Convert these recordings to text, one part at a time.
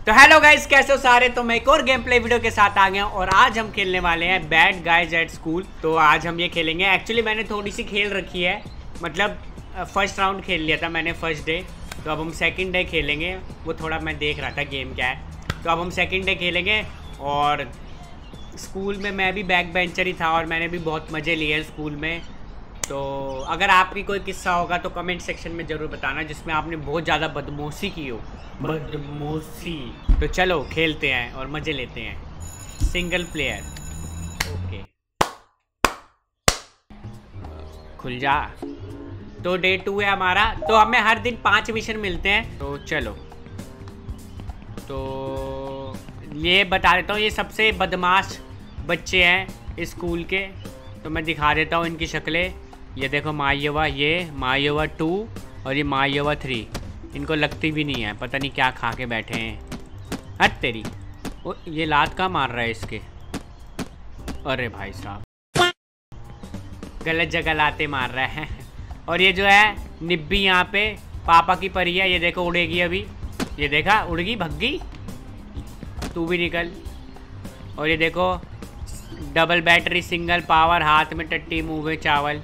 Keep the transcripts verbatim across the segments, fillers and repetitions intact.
तो hello guys, कैसे हो सारे। तो मैं एक और गेम प्ले वीडियो के साथ आ गया हूँ और आज हम खेलने वाले हैं बैड गाइज एट स्कूल। तो आज हम ये खेलेंगे। एक्चुअली मैंने थोड़ी सी खेल रखी है, मतलब फर्स्ट राउंड खेल लिया था मैंने फर्स्ट डे। तो अब हम सेकंड डे खेलेंगे। वो थोड़ा मैं देख रहा था गेम क्या है। तो अब हम सेकंड डे खेलेंगे। और स्कूल में मैं भी बैक बेंचर ही था और मैंने भी बहुत मज़े लिए हैं स्कूल में। तो अगर आपकी कोई किस्सा होगा तो कमेंट सेक्शन में ज़रूर बताना जिसमें आपने बहुत ज़्यादा बदमाशी की हो। बदमाशी। तो चलो खेलते हैं और मज़े लेते हैं। Single player. ओके, खुल जा। तो डे टू है हमारा। तो हमें हर दिन पांच मिशन मिलते हैं। तो चलो, तो ये बता देता हूँ, ये सबसे बदमाश बच्चे हैं स्कूल के। तो मैं दिखा देता हूँ इनकी शक्लें। ये देखो मायोवा, ये मायोवा टू और ये मायोवा थ्री। इनको लगती भी नहीं है, पता नहीं क्या खा के बैठे हैं। हट तेरी। ओ, ये लात का मार रहा है इसके। अरे भाई साहब, गलत जगह लाते मार रहा है। और ये जो है निब्बी यहाँ पे पापा की परी है। ये देखो उड़ेगी अभी। ये देखा, उड़ गई, भग गई। तू भी निकल। और ये देखो डबल बैटरी सिंगल पावर, हाथ में टट्टी मुंह में चावल।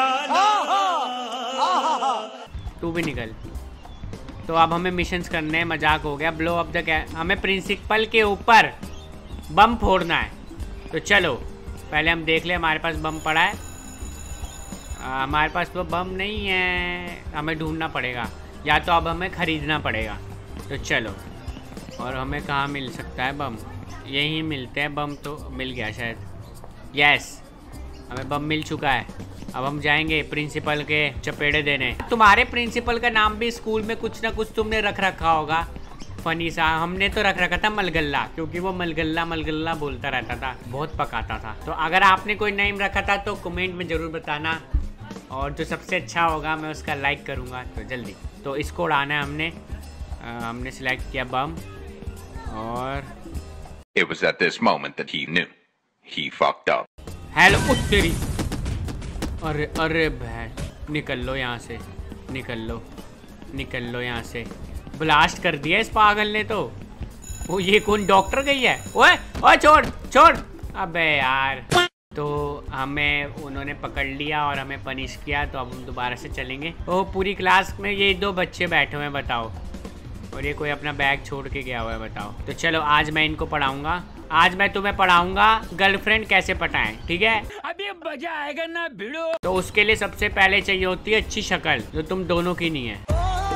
तू भी निकल। तो अब हमें मिशंस करने हैं। मजाक हो गया। Blow up the can. हमें प्रिंसिपल के ऊपर बम फोड़ना है। तो चलो पहले हम देख ले हमारे पास बम पड़ा है। आ, हमारे पास तो बम नहीं है, हमें ढूंढना पड़ेगा या तो अब हमें ख़रीदना पड़ेगा। तो चलो, और हमें कहाँ मिल सकता है बम? यहीं मिलते हैं बम। तो मिल गया शायद। यस, हमें बम मिल चुका है। अब हम जाएंगे प्रिंसिपल के चपेड़े देने। तुम्हारे प्रिंसिपल का नाम भी स्कूल में कुछ ना कुछ तुमने रख रखा होगा फनी सा। हमने तो रख रखा था मलगल्ला, क्योंकि वो मलगल्ला मलगल्ला बोलता रहता था, बहुत पकाता था। तो अगर आपने कोई नेम रखा था तो कमेंट में ज़रूर बताना, और जो सबसे अच्छा होगा मैं उसका लाइक करूँगा। तो जल्दी, तो इसको उड़ाना है हमने। आ, हमने सिलेक्ट किया बम। और It was at this moment that he knew he fucked up. Hello तेरी। अरे अरे बहन, निकल लो यहाँ से, निकल लो, निकल लो यहाँ से। ब्लास्ट कर दिया इस पागल ने तो। वो ये कौन डॉक्टर गई है? ओए ओए, छोड़ छोड़। अबे यार। तो हमें उन्होंने पकड़ लिया और हमें पनिश किया। तो अब हम दोबारा से चलेंगे। ओह, पूरी क्लास में ये दो बच्चे बैठे हुए हैं, बताओ। और ये कोई अपना बैग छोड़ के गया हुआ है, बताओ। तो चलो आज मैं इनको पढ़ाऊंगा। आज मैं तुम्हें पढ़ाऊंगा गर्लफ्रेंड कैसे पटाएं, ठीक है? अभी मजा आएगा ना भिड़ो। तो उसके लिए सबसे पहले चाहिए होती है अच्छी शक्ल, जो तुम दोनों की नहीं है।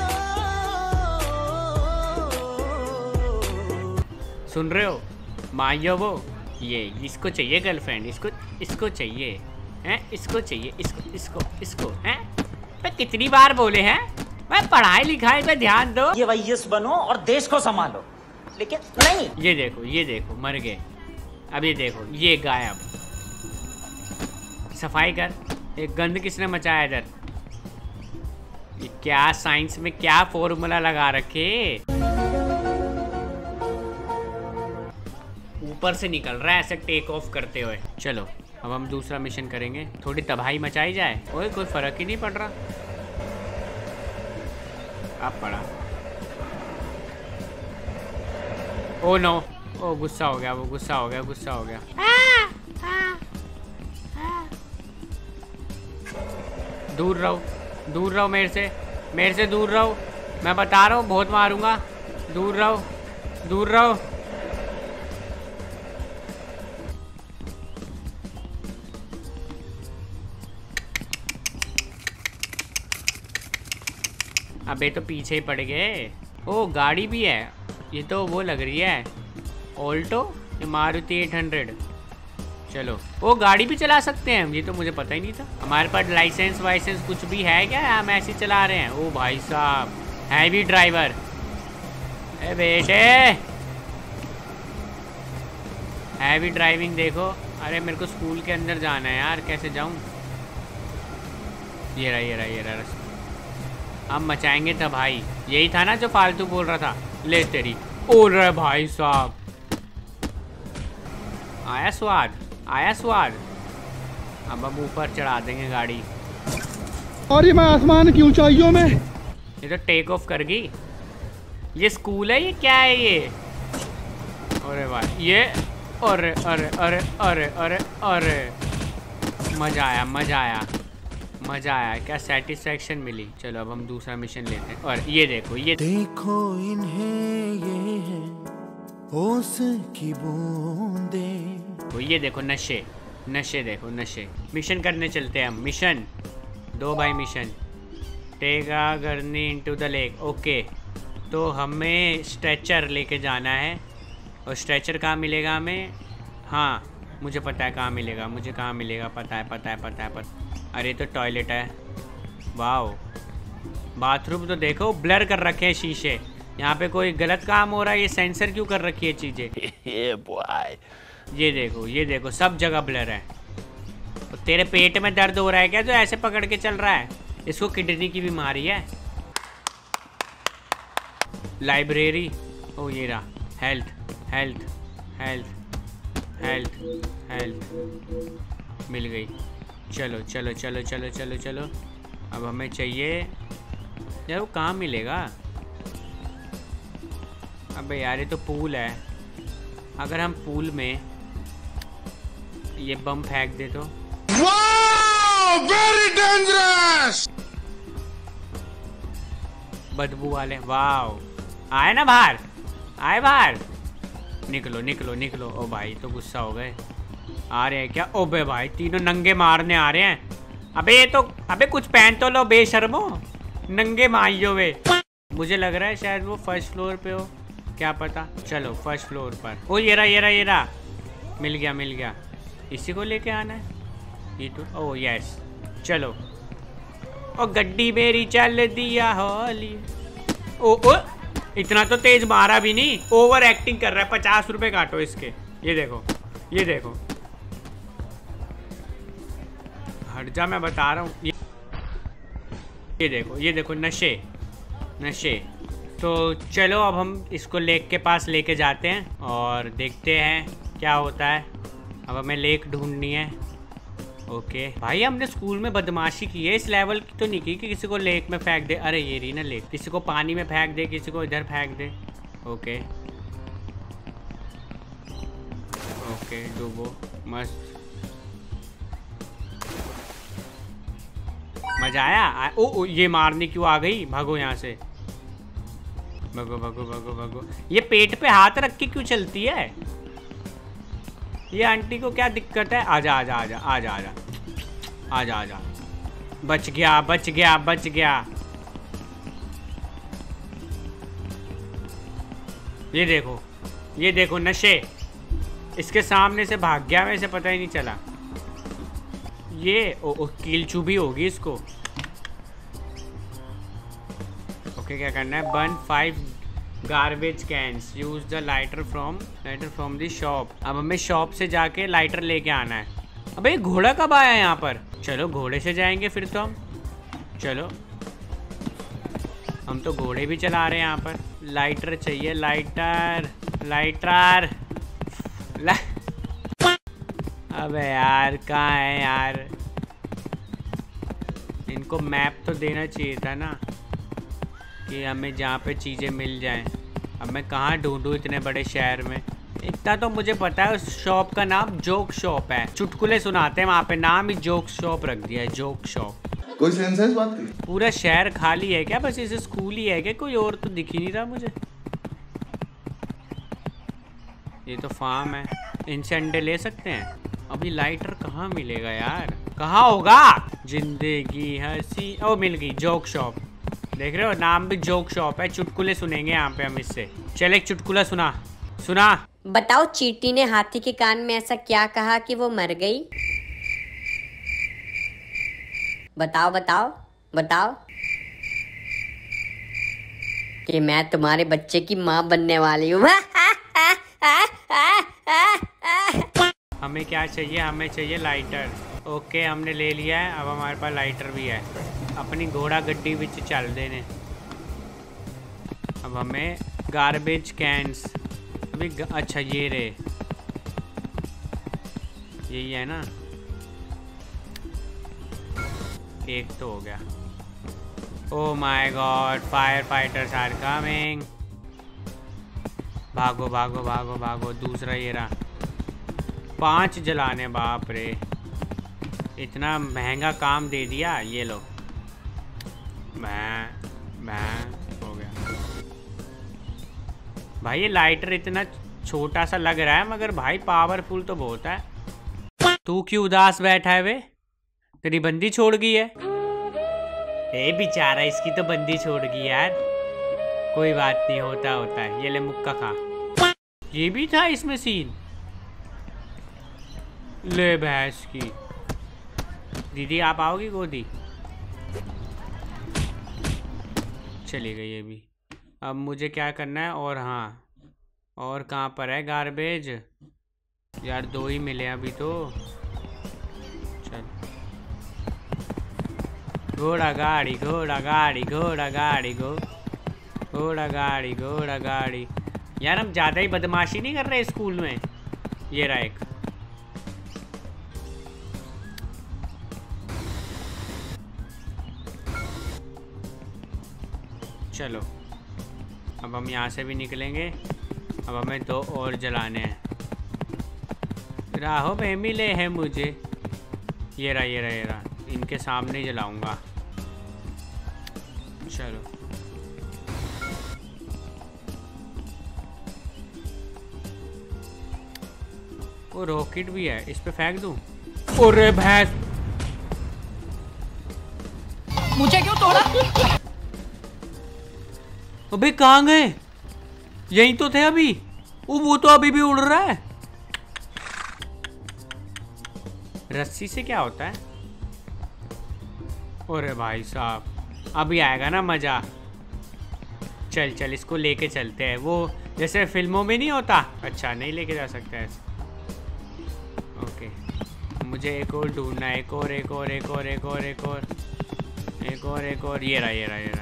सुन रहे हो मायो? वो ये इसको चाहिए गर्लफ्रेंड, इसको इसको चाहिए हैं, इसको चाहिए, इसको इसको इसको हैं। मैं कितनी बार बोले हैं मैं पढ़ाई लिखाई पे ध्यान दो, ये वैस बनो और देश को संभालो, लेकिन नहीं। ये देखो, ये देखो मर गए। अब ये देखो, ये गायब। सफाई कर। एक गंद किसने मचाया इधर? ये क्या साइंस में क्या फॉर्मूला लगा रखे? ऊपर से निकल रहा है ऐसे टेक ऑफ करते हुए। चलो अब हम दूसरा मिशन करेंगे। थोड़ी तबाही मचाई जाए। ओए, कोई फर्क ही नहीं पड़ रहा। अब पड़ा। ओ नो, ओ गुस्सा हो गया, वो गुस्सा हो गया, गुस्सा हो गया। दूर रहो, दूर रहो मेरे से, मेरे से दूर रहो। मैं बता रहा हूँ बहुत मारूंगा। दूर रहो, दूर रहो। अबे तो पीछे ही पड़ गए। ओ गाड़ी भी है। ये तो वो लग रही है ऑल्टो, ये मारुति एट हंड्रेड। चलो, वो गाड़ी भी चला सकते हैं हम, ये तो मुझे पता ही नहीं था। हमारे पास लाइसेंस वाइसेंस कुछ भी है क्या? हम ऐसे चला रहे हैं। ओ भाई साहब, हैवी ड्राइवर। ए बेटे, हैवी ड्राइविंग देखो। अरे मेरे को स्कूल के अंदर जाना है यार, कैसे जाऊँ? ये रहा, ये रहा, ये रहा। हम मचाएंगे था भाई। यही था ना जो फालतू बोल रहा था। ले तेरी। ओ रे भाई साहब, आया स्वाद, आया स्वाद। अब हम ऊपर चढ़ा देंगे गाड़ी। और ये मैं आसमान की ऊंचाइयों में। ये तो टेक ऑफ कर गई। ये स्कूल है, ये क्या है? ये अरे भाई ये, अरे अरे अरे अरे अरे अरे मजा आया, मजा आया, मजा आया। क्या सेटिस्फेक्शन मिली। चलो अब हम दूसरा मिशन लेते हैं। और ये देखो, ये देखो इन्हें, ये है होश की बूंदें। तो ये देखो नशे, नशे देखो नशे। मिशन करने चलते हैं हम। मिशन दो भाई, mission take a gurney into the lake. Okay, तो हमें स्ट्रेचर लेके जाना है। और स्ट्रेचर कहाँ मिलेगा हमें? हाँ मुझे पता है कहाँ मिलेगा, मुझे कहाँ मिलेगा, पता है पता है पता है पता। अरे तो टॉयलेट है। वाओ, बाथरूम तो देखो ब्लर कर रखे हैं शीशे। यहाँ पे कोई गलत काम हो रहा है, ये सेंसर क्यों कर रखी है चीज़ें? ये देखो, ये देखो सब जगह ब्लर है। तो तेरे पेट में दर्द हो रहा है क्या जो ऐसे पकड़ के चल रहा है? इसको किडनी की बीमारी है। लाइब्रेरी, ओ ये रहा। Health health health health health मिल गई। चलो चलो चलो चलो चलो चलो। अब हमें चाहिए यार, वो कहाँ मिलेगा? अबे यार ये तो पूल है। अगर हम पूल में ये बम फेंक दे तो वेरी डेंजरस। बदबू वाले। वाओ, आए ना बाहर, आए बाहर। निकलो निकलो निकलो। ओ भाई तो गुस्सा हो गए। आ रहे हैं क्या? ओबे भाई तीनों नंगे मारने आ रहे हैं। अबे ये तो, अबे कुछ पहन तो लो बेशर्मो, नंगे माइयो वे। मुझे लग रहा है शायद वो फर्स्ट फ्लोर पे हो, क्या पता। चलो फर्स्ट फ्लोर पर। ओ ये रहा ये रहा ये रहा। मिल गया मिल गया। इसी को लेके आना है ये तो। ओ यस चलो। ओ गड्डी मेरी चल दिया होली। ओ ओ इतना तो तेज मारा भी नहीं, ओवर एक्टिंग कर रहा है। पचास रुपए काटो इसके। ये देखो ये देखो। हट जा, मैं बता रहा हूँ। ये, ये देखो ये देखो नशे नशे। तो चलो अब हम इसको लेक के पास लेके जाते हैं और देखते हैं क्या होता है। अब हमें लेक ढूंढनी है। ओके भाई, हमने स्कूल में बदमाशी की है, इस लेवल की तो नहीं की कि किसी को लेक में फेंक दे। अरे ये रही ना लेक। किसी को पानी में फेंक दे, किसी को इधर फेंक दे। ओके ओके डूबो, मस्त मजा आया। आ, ओ, ओ ये मारने क्यों आ गई? भागो यहाँ से, भागो भागो भागो भागो। ये पेट पे हाथ रख के क्यों चलती है? ये आंटी को क्या दिक्कत है? आजा आजा आजा आजा आजा आजा आजा। बच गया बच गया बच गया। ये देखो ये देखो नशे। इसके सामने से भाग गया, वैसे पता ही नहीं चला। ये ओ, ओ कील चुभी होगी इसको। ओके क्या करना है? Burn five garbage cans, use the lighter from lighter from the shop. अब हमें शॉप से जाके लाइटर लेके आना है। अबे घोड़ा कब आया यहाँ पर? चलो घोड़े से जाएंगे फिर तो हम। चलो हम तो घोड़े भी चला रहे हैं यहाँ पर। लाइटर चाहिए, लाइटर लाइटर ला... अबे यार कहाँ है यार? इनको मैप तो देना चाहिए था ना कि हमें जहाँ पे चीज़ें मिल जाएं। अब मैं कहाँ ढूंढूं इतने बड़े शहर में? इतना तो मुझे पता है, उस शॉप का नाम जोक शॉप है। चुटकुले सुनाते हैं वहाँ पे, नाम ही जोक शॉप रख दिया है, जोक शॉप। कोई सेंस है इस बात की? पूरा शहर खाली है क्या? बस इसे स्कूल ही है क्या? कोई और तो दिख ही नहीं रहा मुझे। ये तो फार्म है, इनसे अंडे ले सकते हैं। अभी लाइटर कहाँ मिलेगा यार? कहाँ होगा? जिंदगी हंसी। ओ मिल गई, जोक शॉप। देख रहे हो, नाम भी जोक शॉप है। चुटकुले सुनेंगे यहाँ पे हम इससे। चल एक चुटकुला सुना सुना। बताओ, चींटी ने हाथी के कान में ऐसा क्या कहा कि वो मर गई? बताओ बताओ बताओ। कि मैं तुम्हारे बच्चे की माँ बनने वाली हूँ। हमें क्या चाहिए? हमें चाहिए लाइटर। ओके हमने ले लिया है। अब हमारे पास लाइटर भी है। अपनी घोड़ा गड्डी विच चल देने। अब हमें गार्बेज कैंस अभी ग... अच्छा ये रे, यही है ना? एक तो हो गया। Oh my god, fire fighters are coming. भागो भागो भागो भागो। दूसरा ये रहा। पांच जलाने, बाप रे, इतना महंगा काम दे दिया। ये लो, मैं मैं हो गया भाई। ये लाइटर इतना छोटा सा लग रहा है मगर भाई पावरफुल तो बहुत है। तू क्यों उदास बैठा है वे? तेरी बंदी छोड़ गई है? ए बेचारा, इसकी तो बंदी छोड़ गई यार। कोई बात नहीं, होता होता है। ये ले मुक्का खा। ये भी था इसमें सीन। ले भैंस की। दीदी आप आओगी गोदी? चली गई ये भी। अब मुझे क्या करना है? और हाँ, और कहाँ पर है गार्बेज? यार दो ही मिले अभी तो। चल, घोड़ा गाड़ी घोड़ा गाड़ी घोड़ा गाड़ी गो घोड़ा गाड़ी घोड़ा गाड़ी। यार हम ज़्यादा ही बदमाशी नहीं कर रहे स्कूल में? ये रहा एक। चलो, अब हम यहाँ से भी निकलेंगे। अब हमें दो और जलाने हैं। राहों में मिले हैं मुझे। ये रहा ये रहा ये रहा। इनके सामने ही जलाऊंगा। चलो, वो रॉकेट भी है, इस पे फेंक दूं? अरे भैंस, मुझे क्यों तोड़ा? अबे कहाँ गए? यहीं तो थे अभी। वो वो तो अभी भी उड़ रहा है। रस्सी से क्या होता है? अरे भाई साहब, अभी आएगा ना मजा। चल चल, इसको लेके चलते हैं। वो जैसे फिल्मों में नहीं होता। अच्छा, नहीं लेके जा सकते ऐसे। ओके, मुझे एक और ढूंढना है। एक और एक और एक और एक और एक और एक और एक और। ये रहा ये रहा ये रहा।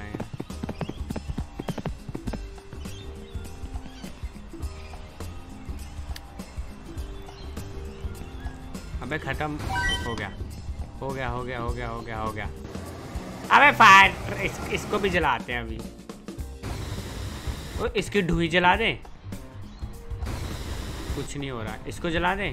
अबे खत्म हो गया हो गया हो गया हो गया हो गया हो गया। अबे फायर, इस, इसको भी जलाते हैं अभी। ओ, इसकी ढुई जला दें? कुछ नहीं हो रहा, इसको जला दें।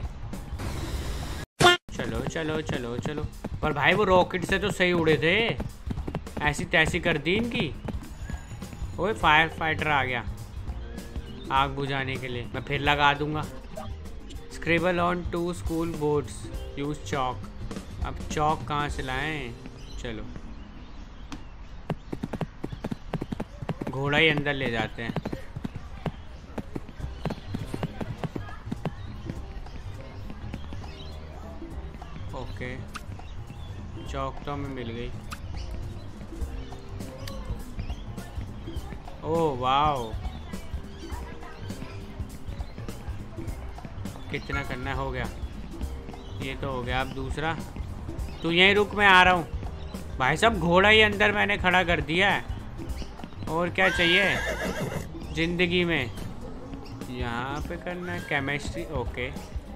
चलो चलो चलो चलो। पर भाई वो रॉकेट से तो सही उड़े थे। ऐसी तैसी कर दी इनकी। ओए फायर फाइटर आ गया आग बुझाने के लिए। मैं फिर लगा दूंगा। Scribble on two school boards, use chalk. अब चौक कहाँ से लाएं? चलो, घोड़ा ही अंदर ले जाते हैं। ओके, चौक तो हमें मिल गई। ओह वाओ, कितना करना हो गया? ये तो हो गया। अब दूसरा। तू यहीं रुक, मैं आ रहा हूँ। भाई साहब, घोड़ा ही अंदर मैंने खड़ा कर दिया है। और क्या चाहिए जिंदगी में? यहाँ पे करना है केमिस्ट्री। ओके,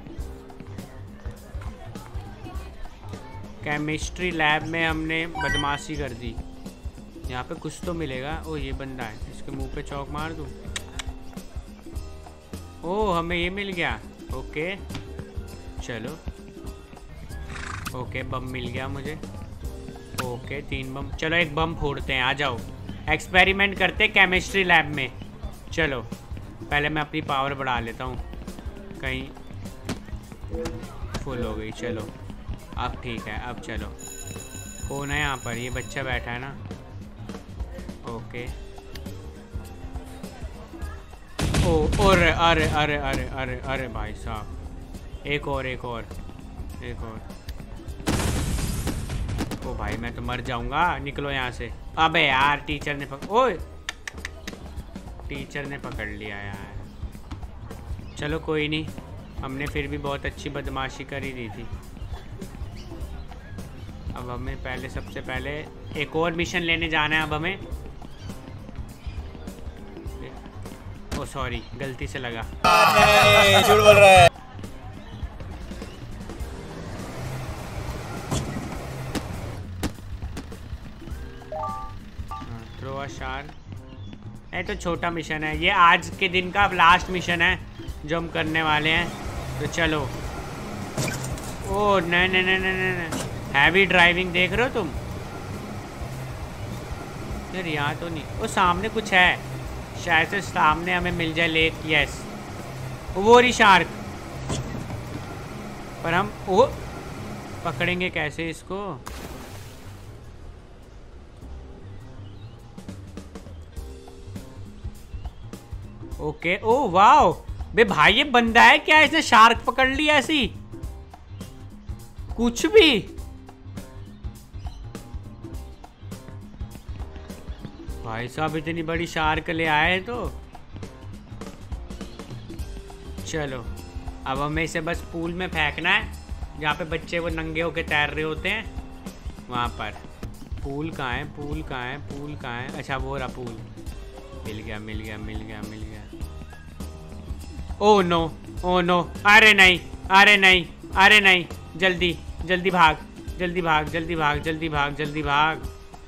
केमिस्ट्री लैब में हमने बदमाशी कर दी। यहाँ पे कुछ तो मिलेगा। ओ, ये बंदा है, इसके मुंह पे चौक मार दूँ। ओ, हमें ये मिल गया। ओके, चलो। ओके, बम मिल गया मुझे। ओके, तीन बम। चलो एक बम फोड़ते हैं। आ जाओ, एक्सपेरिमेंट करते हैं केमिस्ट्री लैब में। चलो, पहले मैं अपनी पावर बढ़ा लेता हूँ। कहीं फुल हो गई। चलो, अब ठीक है। अब चलो, कौन है यहाँ पर? ये बच्चा बैठा है ना। ओके। ओ, अरे अरे अरे अरे अरे अरे भाई साहब, एक और एक और एक और। ओ भाई, मैं तो मर जाऊंगा। निकलो यहाँ से। अबे यार, टीचर ने पकड़ ओए टीचर ने पकड़ लिया यार। चलो कोई नहीं, हमने फिर भी बहुत अच्छी बदमाशी करी दी थी। अब हमें पहले सबसे पहले एक और मिशन लेने जाना है। अब हमें, ओ सॉरी, गलती से लगा। झूठ बोल रहा है। थ्रो अ शार। ए तो छोटा मिशन है, ये आज के दिन का लास्ट मिशन है जो हम करने वाले हैं। तो चलो। ओ नहीं नहीं नहीं नहीं नहीं, हैवी ड्राइविंग देख रहे हो तुम यार? यहाँ तो नहीं, वो सामने कुछ है शायद से, सामने हमें मिल जाए लेक। यस, वो रही शार्क। पर हम वो पकड़ेंगे कैसे इसको? ओके। ओ वाओ बे भाई, ये बंदा है क्या? इसने शार्क पकड़ ली ऐसी? कुछ भी। भाई साहब इतनी बड़ी शार्क ले आए तो। चलो अब हमें इसे बस पूल में फेंकना है, जहाँ पे बच्चे वो नंगे होके तैर रहे होते हैं वहाँ पर। पूल कहाँ है? पूल कहाँ है? पूल कहाँ है? अच्छा वो रहा पूल। मिल गया मिल गया मिल गया मिल गया। ओ नो ओ नो, अरे नहीं अरे नहीं अरे नहीं, जल्दी जल्दी भाग जल्दी भाग जल्दी भाग जल्दी भाग जल्दी भाग।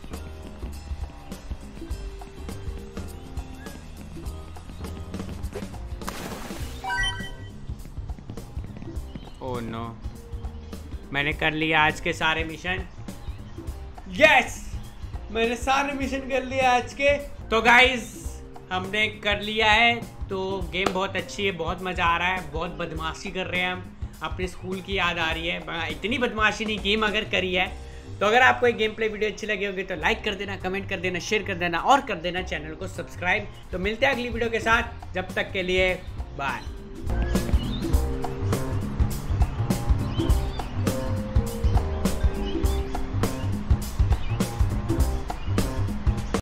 ओ नो, मैंने कर लिया आज के सारे मिशन। यस, मैंने सारे मिशन कर लिए आज के। तो गाइज हमने कर लिया है, तो गेम बहुत अच्छी है, बहुत मज़ा आ रहा है, बहुत बदमाशी कर रहे हैं हम, अपने स्कूल की याद आ रही है। इतनी बदमाशी नहीं की मगर करी है। तो अगर आपको ये गेम प्ले वीडियो अच्छी लगी होगी तो लाइक कर देना, कमेंट कर देना, शेयर कर देना और कर देना चैनल को सब्सक्राइब। तो मिलते हैं अगली वीडियो के साथ, जब तक के लिए बाय।